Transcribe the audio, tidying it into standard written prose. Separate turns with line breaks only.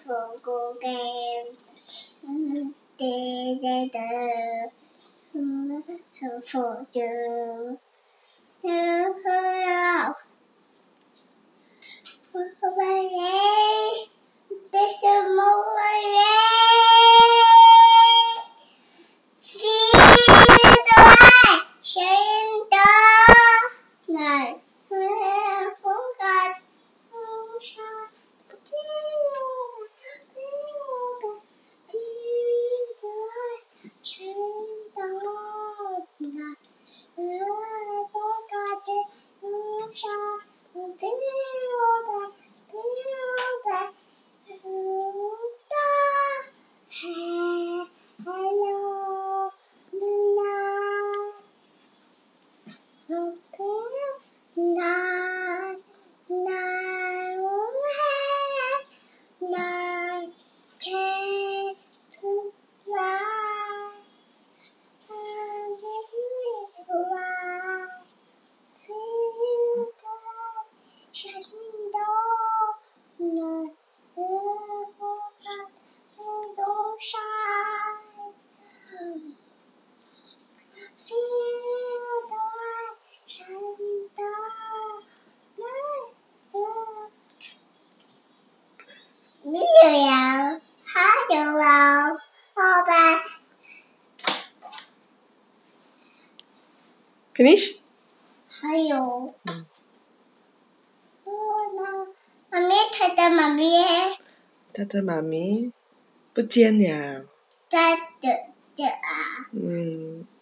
보고 때때때 포주 There's a more feel the light shine the night. Forgot shine the light shine the night. Forgot the shine the Hello, night, change to light, feel the light, shining down, night, don't shine. Feel the light shining down. Miriam, hello, Papa.
Finish?
Hello. Mami, 他的妈咪，
他的妈咪不见了。
在这啊。